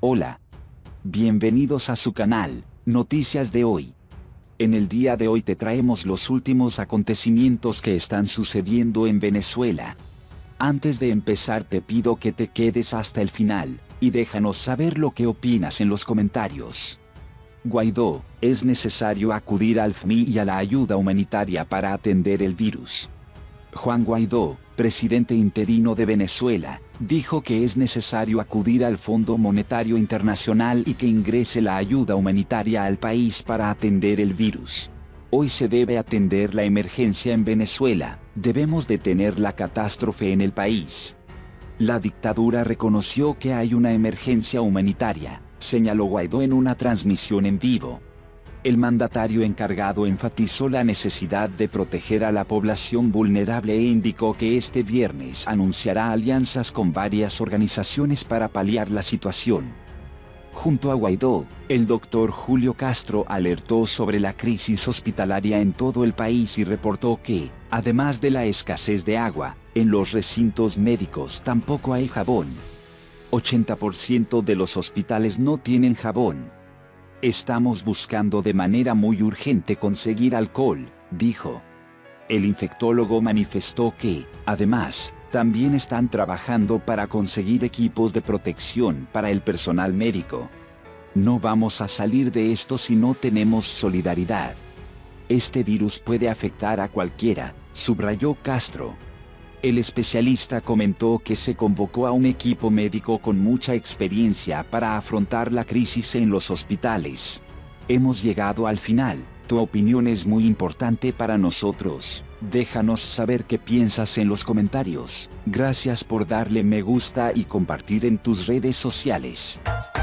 Hola. Bienvenidos a su canal, Noticias de Hoy. En el día de hoy te traemos los últimos acontecimientos que están sucediendo en Venezuela. Antes de empezar te pido que te quedes hasta el final, y déjanos saber lo que opinas en los comentarios. Guaidó, es necesario acudir al FMI y a la ayuda humanitaria para atender el virus. Juan Guaidó, presidente interino de Venezuela, dijo que es necesario acudir al Fondo Monetario Internacional y que ingrese la ayuda humanitaria al país para atender el virus. Hoy se debe atender la emergencia en Venezuela, debemos detener la catástrofe en el país. La dictadura reconoció que hay una emergencia humanitaria, señaló Guaidó en una transmisión en vivo. El mandatario encargado enfatizó la necesidad de proteger a la población vulnerable e indicó que este viernes anunciará alianzas con varias organizaciones para paliar la situación. Junto a Guaidó, el doctor Julio Castro alertó sobre la crisis hospitalaria en todo el país y reportó que, además de la escasez de agua, en los recintos médicos tampoco hay jabón. 80% de los hospitales no tienen jabón. Estamos buscando de manera muy urgente conseguir alcohol, dijo. El infectólogo manifestó que, además, también están trabajando para conseguir equipos de protección para el personal médico. No vamos a salir de esto si no tenemos solidaridad. Este virus puede afectar a cualquiera, subrayó Castro. El especialista comentó que se convocó a un equipo médico con mucha experiencia para afrontar la crisis en los hospitales. Hemos llegado al final, tu opinión es muy importante para nosotros. Déjanos saber qué piensas en los comentarios. Gracias por darle me gusta y compartir en tus redes sociales.